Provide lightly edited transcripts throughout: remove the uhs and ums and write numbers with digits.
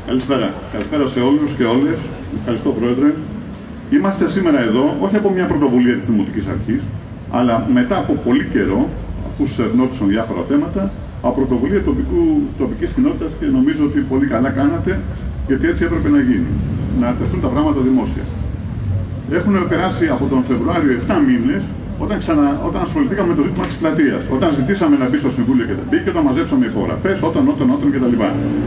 Καλησπέρα. Καλησπέρα σε όλους και όλες. Ευχαριστώ, Πρόεδρε. Είμαστε σήμερα εδώ, όχι από μια πρωτοβουλία της Δημοτικής Αρχής, αλλά μετά από πολύ καιρό, αφού συνερνόντουσαν διάφορα θέματα, από πρωτοβουλία τοπικής κοινότητας και νομίζω ότι πολύ καλά κάνατε, γιατί έτσι έπρεπε να γίνει. Να τεθούν τα πράγματα δημόσια. Έχουν περάσει από τον Φεβρουάριο 7 μήνες, όταν ασχοληθήκαμε με το ζήτημα της πλατείας. Όταν ζητήσαμε να μπει στο Συμβούλιο και δεν μπήκε, όταν μαζέψαμε υπογραφές, όταν κτλ.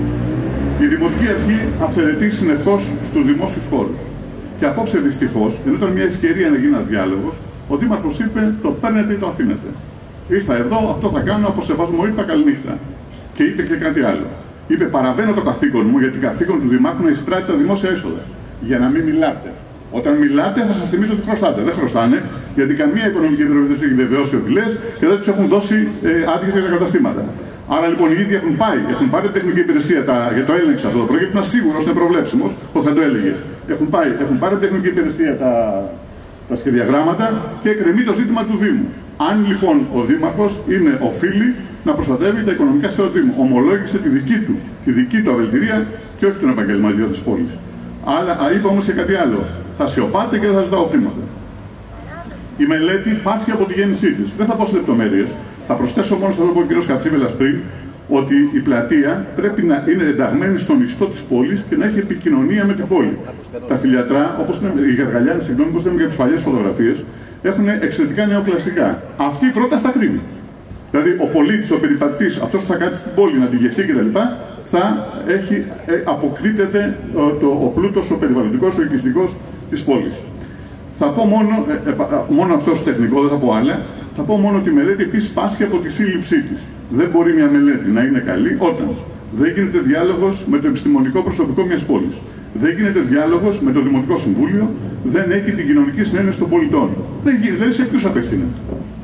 Η Δημοτική Αρχή αυθαιρετεί συνεχώς στους δημόσιους χώρους. Και απόψε δυστυχώς, ενώ ήταν μια ευκαιρία να γίνει ένας διάλογος, ο Δήμαρχος είπε: το παίρνετε ή το αφήνετε. Ήρθα εδώ, αυτό θα κάνω, από σεβασμό ήρθα, καληνύχτα. Και είπε και κάτι άλλο. Είπε: παραβαίνω το καθήκον μου, γιατί καθήκον του Δημάρχου να εισπράττει τα δημόσια έσοδα. Για να μην μιλάτε. Όταν μιλάτε, θα σας θυμίσω ότι χρωστάτε. Δεν χρωστάνε, γιατί καμία οικονομική επιτροπή δεν τους έχει βεβαιώσει οφειλές και δεν τους έχουν δώσει άδειες για τα καταστήματα. Άρα λοιπόν οι ίδιοι έχουν πάρει την τεχνική υπηρεσία, για το έλεγξε αυτό το project, ήταν σίγουρος, είναι προβλέψιμος, πως θα το έλεγε. Έχουν πάρει την τεχνική υπηρεσία τα σχεδιαγράμματα και εκκρεμεί το ζήτημα του Δήμου. Αν λοιπόν ο Δήμαρχος οφείλει να προστατεύει τα οικονομικά συμφέροντα του Δήμου, ομολόγησε τη δική του αβελτηρία και όχι τον επαγγελματιό της πόλης. Αλλά είπε όμως και κάτι άλλο. Θα σιωπάτε και δεν θα ζητάω χρήματα. Η μελέτη πάσχει από τη γέννησή της. Δεν θα πω σε λεπτομέρειες. Θα προσθέσω μόνο στο αυτό που είπε ο κ. Κατσίβελας πριν, ότι η πλατεία πρέπει να είναι ενταγμένη στον ιστό της πόλης και να έχει επικοινωνία με την πόλη. Τα φιλιατρά, όπως οι Γαργαλιάνοι, όπως λέμε για τις παλιές φωτογραφίες, έχουν εξαιρετικά νεοκλασικά. Αυτή η πρόταση θα κρίνει. Δηλαδή, ο πολίτης, ο περιπατής, αυτός που θα κάτσει στην πόλη να τη γευτεί κτλ., θα αποκρύπτεται ο πλούτος, ο περιβαλλοντικός, ο οικιστικός της πόλης. Θα πω μόνο αυτό στο τεχνικό, δεν θα πω άλλα. Θα πω μόνο ότι η μελέτη επίσης πάσχει από τη σύλληψή της. Δεν μπορεί μια μελέτη να είναι καλή όταν δεν γίνεται διάλογος με το επιστημονικό προσωπικό μιας πόλης. Δεν γίνεται διάλογος με το Δημοτικό Συμβούλιο, δεν έχει την κοινωνική συνένεση των πολιτών. Δεν γίνεται, δηλαδή σε ποιους απευθύνεται.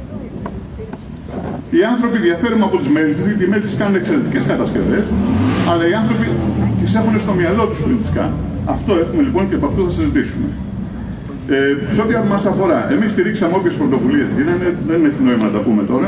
Οι άνθρωποι διαφέρουν από τις μέλισσες, γιατί οι μέλισσες κάνουν εξαιρετικές κατασκευές, αλλά οι άνθρωποι τις έχουν στο μυαλό τους πριν τις κάνουν. Αυτό έχουμε λοιπόν και από αυτό θα συζητήσουμε. Σε ό,τι μας αφορά, εμείς στηρίξαμε όποιες πρωτοβουλίες γίνανε, δεν έχει νόημα να τα πούμε τώρα,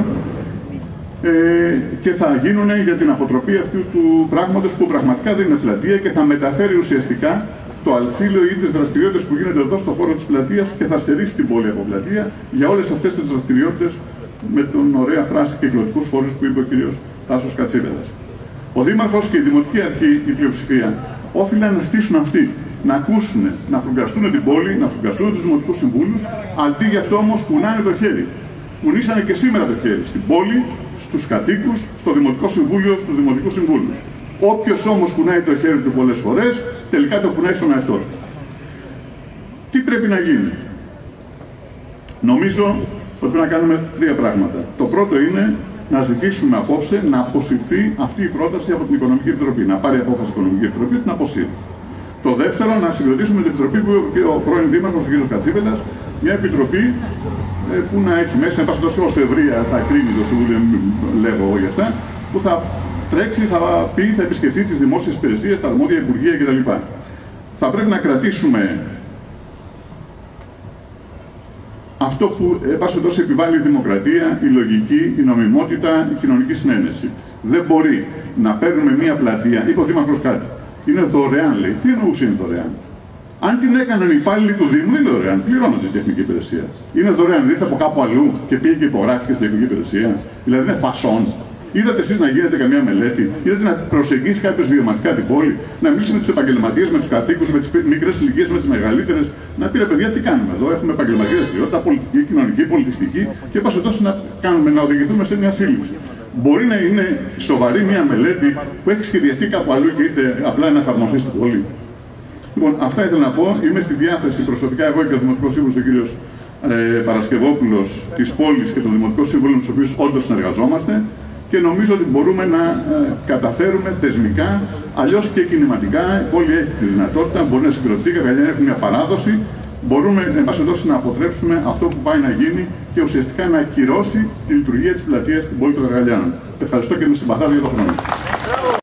και θα γίνουν για την αποτροπή αυτού του πράγματος που πραγματικά δεν είναι πλατεία και θα μεταφέρει ουσιαστικά το αλσίλιο ή τις δραστηριότητες που γίνονται εδώ στον χώρο της πλατείας και θα στερήσει την πόλη από πλατεία για όλες αυτές τις δραστηριότητες με τον ωραία φράση και κυκλωτικούς χώρους που είπε ο κ. Τάσος Κατσίβελας. Ο Δήμαρχος και η Δημοτική Αρχή, η πλειοψηφία, όφιλαν να στήσουν αυτοί. Να ακούσουν, να φρουγκαστούν την πόλη, να φρουγκαστούν τους δημοτικούς συμβούλους, αντί γι' αυτό όμως κουνάνε το χέρι. Κουνήσανε και σήμερα το χέρι στην πόλη, στους κατοίκους, στο Δημοτικό Συμβούλιο, στους δημοτικούς συμβούλους. Όποιος όμως κουνάει το χέρι του πολλές φορές, τελικά το κουνάει στον εαυτό του. Τι πρέπει να γίνει? Νομίζω ότι πρέπει να κάνουμε τρία πράγματα. Το πρώτο είναι να ζητήσουμε απόψε να αποσυρθεί αυτή η πρόταση από την Οικονομική Επιτροπή. Να πάρει απόφαση η Οικονομική Επιτροπή, την αποσύρει. Το δεύτερο, να συγκροτήσουμε την επιτροπή που ο πρώην Δήμαρχος, ο κ. Κατσίβελας, μια επιτροπή που να έχει μέσα, εν πάση περιπτώσει, όσο ευρεία θα κρίνει το Συμβούλιο, λέγω εγώ για αυτά, που θα τρέξει, θα πει, θα επισκεφτεί τις δημόσιες υπηρεσίες, τα αρμόδια υπουργεία κτλ. Θα πρέπει να κρατήσουμε αυτό που, εν πάση περιπτώσει, επιβάλλει η δημοκρατία, η λογική, η νομιμότητα, η κοινωνική συνένεση. Δεν μπορεί να παίρνουμε μια πλατεία, είπε ο Δήμαρχος κάτι. Είναι δωρεάν, λέει. Τι εννοούσε είναι δωρεάν? Αν την έκαναν οι υπάλληλοι του Δήμου, δεν είναι δωρεάν. Πληρώνονται η τεχνική υπηρεσία. Είναι δωρεάν. Δεν ήρθε από κάπου αλλού και πήγε και υπογράφηκε στην τεχνική υπηρεσία. Δηλαδή είναι φασόν. Είδατε εσείς να γίνεται καμία μελέτη? Είδατε να προσεγγίσει κάποιος βιωματικά την πόλη? Να μιλήσει με τους επαγγελματίες, με τους κατοίκους, με τις μικρές ηλικίες, με τις μεγαλύτερες? Να πει: ρε παιδιά, τι κάνουμε εδώ? Έχουμε επαγγελματίες δραστηριότητα, πολιτική, κοινωνική, πολιτιστική και πας εδώ να οδηγηθούμε σε μια σύλληψη. Μπορεί να είναι σοβαρή μια μελέτη που έχει σχεδιαστεί κάπου αλλού και ήρθε απλά να εφαρμοστεί στην πόλη. Λοιπόν, αυτά ήθελα να πω. Είμαι στη διάθεση προσωπικά εγώ και ο Δημοτικός Σύμβουλος, ο κ. Παρασκευόπουλος, της πόλης και τον Δημοτικό Σύμβουλο, με τους οποίους όντως συνεργαζόμαστε και νομίζω ότι μπορούμε να καταφέρουμε θεσμικά, αλλιώς και κινηματικά. Η πόλη έχει τη δυνατότητα, μπορεί να συγκροτεί, η Γαργαλιάνοι έχουν μια παράδοση. Μπορούμε, εν πάση περιπτώσει, να αποτρέψουμε αυτό που πάει να γίνει και ουσιαστικά να ακυρώσει τη λειτουργία της πλατείας στην πόλη των Γαργαλιάνων. Ευχαριστώ και με συμπαθάτε για το χρόνο.